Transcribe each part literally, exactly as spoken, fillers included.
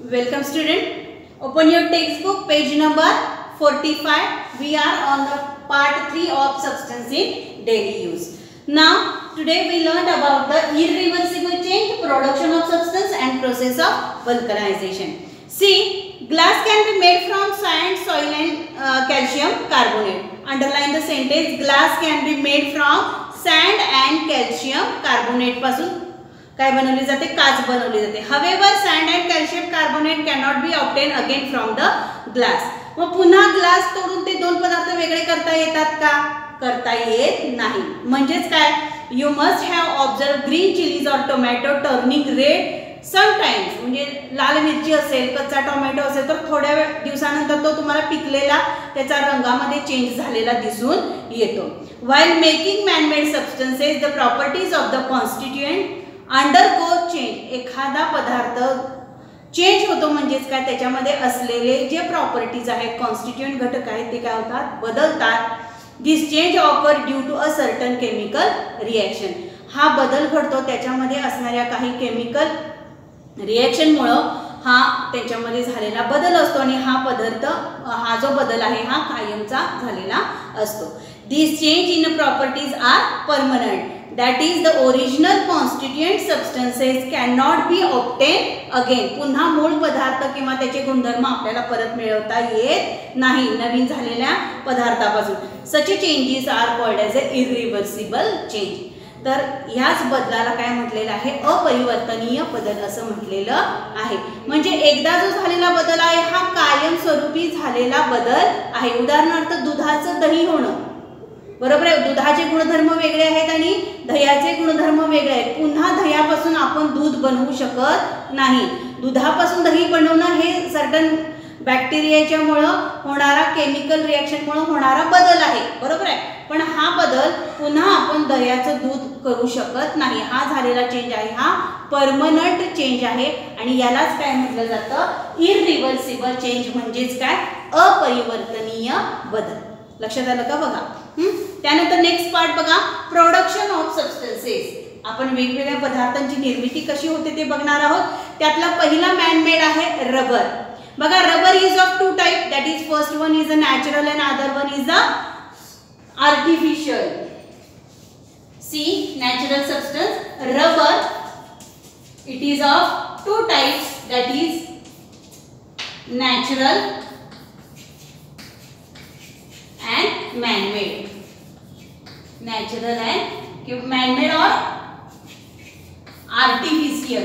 Welcome student. Open your textbook page number forty-five. We are on the part three of substance in daily use. Now today we learned about the irreversible change, production of substance and process of vulcanization. See, glass can be made from sand, soil and uh, calcium carbonate. Underline the sentence, glass can be made from sand and calcium carbonate पासून काय बनवली जाते, काच बनवली जाते. However, sand and calcium carbonate cannot be obtained again from the glass. मग पुन्हा glass तोडून ते दोन पदार्थ वेगळे करता येतात का? करता येत नाही. म्हणजेच काय, you must have observed green chilies or tomato turning red sometimes. म्हणजे लाल मिरची असेल, कच्चा टोमॅटो असेल तर थोड्या दिवसानंतर तो तुम्हाला पिकलेला त्याचा रंगामध्ये चेंज झालेला दिसून येतो. While making man-made substances, the properties of the constituent undergo change. एखादा पदार्थ चेंज होतो म्हणजेच काय, त्याच्यामध्ये असलेले जे प्रॉपर्टीज आहेत, कॉन्स्टिट्यूएंट घटक आहेत, ते काय होतात, बदलतात. This change occur due to a certain chemical reaction. हा बदल घडतो त्याच्यामध्ये असणाऱ्या काही केमिकल रिएक्शनमुळे हा त्याच्यामध्ये झालेला बदल असतो आणि हा पदार्थ हा जो बदल आहे हा कायमचा झालेला असतो. This change in properties are permanent. That is, the original constituent substances cannot be obtained again. पुन्हा मूळ पदार्थ किंवा त्याचे गुणधर्म आपल्याला परत मिळवता येत नाही नवीन झालेल्या पदार्थापासून. Such changes are called as a irreversible change. तर ह्याच बदलाला काय म्हटलेलं आहे, अपरिवर्तनीय बदल असं म्हटलेलं आहे. म्हणजे एकदा जो झालेला बदल आहे हा कायमस्वरूपी झालेला बदल आहे. उदाहरणार्थ दुधाचं दही होणं, बरोबर आहे. दुधाचे गुणधर्म वेगळे आहेत आणि दह्याचे गुणधर्म वेगळे आहेत. पुन्हा दह्यापासून आपण दूध बनवू शकत नाही. दुधापासून दही बनवणं हे सर्टन बॅक्टेरियाच्यामुळे होणारा केमिकल रिएक्शनमुळे होणारा बदल आहे, बरोबर आहे. पण हा बदल पुन्हा आपण दह्याचं दूध करू शकत नाही. हा झालेला चेंज आहे हा परमनंट चेंज आहे आणि यालाच काय म्हटलं जातं, इररिव्हर्सिबल चेंज. म्हणजेच काय, अपरिवर्तनीय बदल. लक्षात आलं का बघा. त्यानंतर नेक्स्ट पार्ट बघा, प्रोडक्शन ऑफ सबस्टन्सेस. आपण वेगवेगळ्या पदार्थांची निर्मिती कशी होते ते बघणार आहोत. त्यातला पहिला मॅन मेड आहे रबर. बघा, rubber is of two type. That is first one is a natural and other one is a artificial. See, natural substance rubber, it is of two types. That is natural and man-made. Natural and man-made or artificial.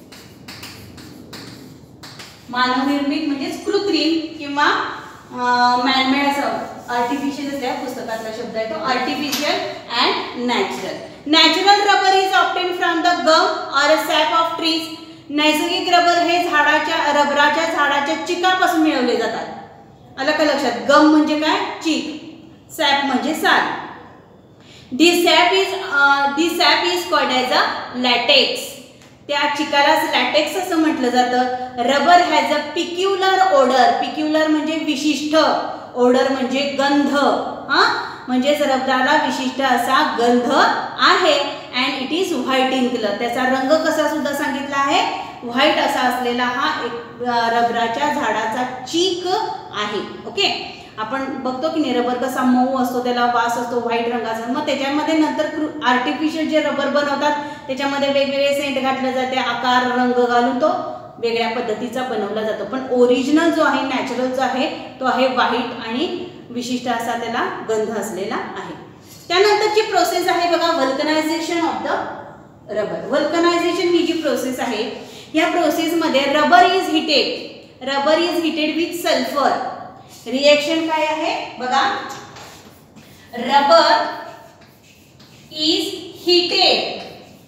मानवनिर्मित म्हणजे कृत्रिम किंवा man-made असं artificial असल्या पुस्तकातला शब्द आहे तो artificial and natural. Natural rubber is obtain from the gum or a sap of trees. नैसर्गिक रबर हे झाडाच्या रबराच्या झाडाच्या चिकापासून मिळवले जातात. आलं का लक्षात. गम म्हणजे काय, चिक. सॅप म्हणजे साल. This sap is this sap is called as a latex. त्या चिकालाच लॅटेक्स असं म्हटलं जातं. Rubber has a peculiar odour. Peculiar म्हणजे विशिष्ट, ओडर म्हणजे गंध. हा, म्हणजेच रबराला विशिष्ट असा गंध आहे. And it is white in colour. त्याचा रंग कसा सुद्धा सांगितला आहे, व्हाईट असा असलेला हा एक रबराच्या झाडाचा चीक आहे. ओके, आपण बघतो की नाही रबर कसा मऊ असतो, त्याला वास असतो व्हाईट रंगाचा. मग त्याच्यामध्ये नंतर आर्टिफिशियल जे रबर बनवतात त्याच्यामध्ये वेगवेगळे सेंट घातले जाते, आकार रंग घालून तो वेगळ्या पद्धतीचा बनवला जातो. पण ओरिजिनल जो आहे, नॅचरल जो आहे तो आहे व्हाईट आणि विशिष्ट असा त्याला गंध असलेला आहे. त्यानंतरची प्रोसेस आहे बघा, vulcanization of the rubber. Vulcanization ही जी प्रोसेस आहे, या प्रोसेसमध्ये rubber is heated. Rubber is heated with sulphur. Reaction काय आहे बघा, rubber is heated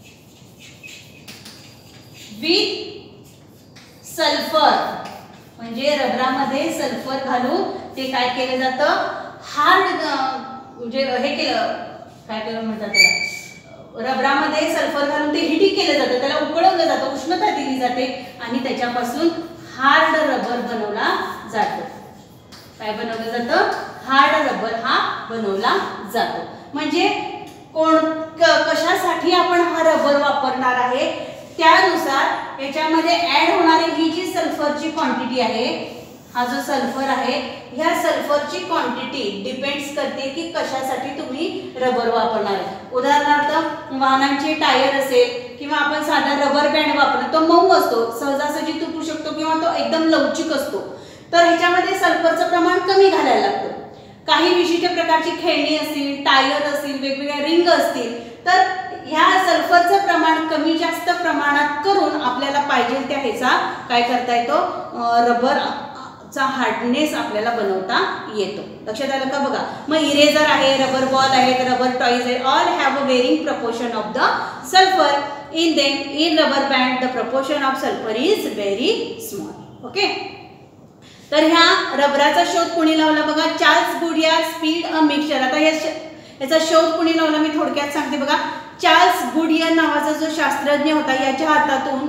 with sulphur. म्हणजे रबरामध्ये सल्फर घालून ते काय केलं जातं, हार्ड म्हणजे हे केलं, काय केलं म्हणतात त्याला, रबरामध्ये सल्फर घालून ते हिटिंग केलं जातं, त्याला उकळवलं जातं, उष्णता दिली जाते आणि त्याच्यापासून हार्ड रबर बनवला जातो. काय बनवलं जातं, हार्ड रबर हा बनवला जातो. म्हणजे कोण कशासाठी आपण हा रबर वापरणार आहे त्यानुसार याच्यामध्ये ऍड होणारी ही जी सल्फरची क्वांटिटी आहे, हा जो सल्फर आहे, ह्या सल्फरची क्वांटिटी डिपेंड्स करते की कशासाठी तुम्ही रबर वापरणार आहे. उदाहरणार्थ वाहनांचे टायर असेल किंवा आपण साधा रबर बँड वापरतो, तो मऊ असतो, सहजासहजी तुटू शकतो किंवा तो एकदम लवचिक असतो, तर ह्याच्यामध्ये सल्फरचं प्रमाण कमी घालायला लागतं. काही विशिष्ट प्रकारची खेळणी असतील, टायर असतील, वेगवेगळ्या रिंग असतील, तर ह्या सल्फरचं प्रमाण कमी जास्त प्रमाणात करून आपल्याला पाहिजे त्या ह्याचा काय करता येतो, रबर चा हार्डनेस आपल्याला बनवता येतो. लक्षात आलं का बघा. मग इरेजर आहे, रबर बॉल आहे, रबर टॉयज आहे, all have a varying proportion of the sulphur in them. In rubber band the proportion of sulphur is very small. Okay. तर ह्या रबराचा शोध कोणी लावला बघा, Charles Goodyear speed a mixture. आता याचा शोध कोणी लावला मी थोडक्यात सांगते बघा. चार्ल्स गुडियार नावाचा जो शास्त्रज्ञ होता, याच्या हातातून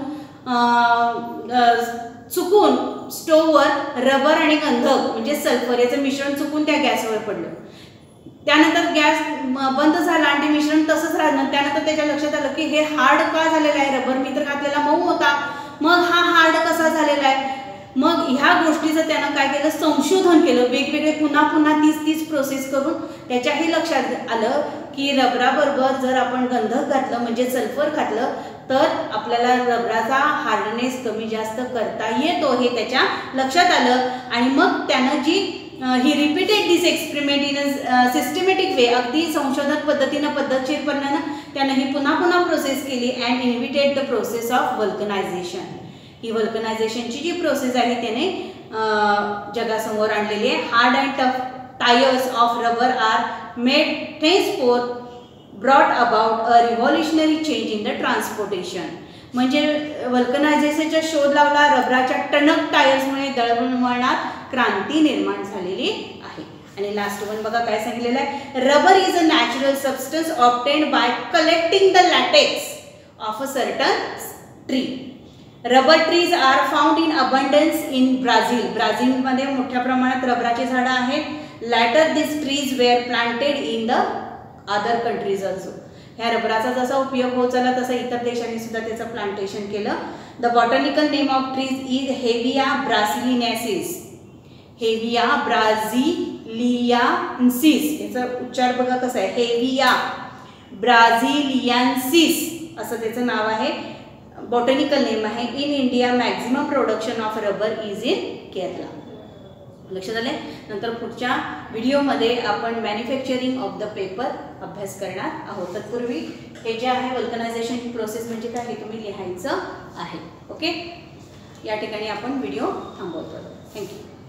चुकून स्टोव्हवर रबर आणि गंधक म्हणजे सल्फर याचं मिश्रण चुकून त्या गॅसवर पडलं. त्यानंतर गॅस बंद झाला आणि ते मिश्रण तसंच राहिलं. त्यानंतर त्याच्या लक्षात आलं की हे हार्ड का झालेलं आहे, रबर मी तर घातलेला मऊ होता, मग हा हार्ड कसा झालेला आहे. मग ह्या गोष्टीचं त्यानं काय केलं, संशोधन केलं, वेगवेगळे पुन्हा पुन्हा तीच तीच प्रोसेस करून त्याच्याही लक्षात आलं की रबराबरोबर जर आपण गंधक घातलं म्हणजे सल्फर घातलं तर आपल्याला रबराचा हार्डनेस कमी जास्त करता येतो, हे त्याच्या लक्षात आलं. आणि मग त्यानं जी ही repeated this experiment in a systematic way, अगदी संशोधन पद्धतीनं पद्धतशीरपणानं त्यानं ही पुन्हा पुन्हा प्रोसेस केली and invited the process of vulcanization. ही वल्कनायझेशनची जी प्रोसेस आहे त्याने जगासमोर आणलेली आहे. Hard and tough tyres of rubber are made henceforth brought about a revolutionary change in the transportation. म्हणजे वल्कनायझेशनचा शोध लावला, रबराच्या टणक टायर्समुळे दळणवळणात क्रांती निर्माण झालेली आहे. आणि लास्ट वन बघा काय सांगितलेलं आहे, rubber is a natural substance obtained by collecting the latex of a certain tree. Rubber trees are found in abundance in Brazil. ब्राझीलमध्ये मोठ्या प्रमाणात रबराची झाडं आहेत. Later this trees were planted in the other countries also. ह्या रबराचा जसा उपयोग होत चालला तसा इतर देशांनी सुद्धा त्याचं प्लांटेशन केलं. The botanical name of trees is Hevea brasiliensis. Hevea brasiliensis, याचा उच्चार बघा कसा आहे, हेविया ब्राझिलियान्सिस असं त्याचं नाव आहे, बॉटनिकल नेम आहे. In India maximum production of rubber is in Kerala. लक्षात आले. नंतर पुढच्या व्हिडिओमध्ये आपण मॅन्युफॅक्चरिंग ऑफ द पेपर अभ्यास करणार आहोत. तत्पूर्वी हे जे आहे वल्कनायझेशन प्रोसेस म्हणजे काय हे तुम्ही लिहायचं आहे. ओके. या ठिकाणी आपण व्हिडिओ थांबवतो. थँक्यू.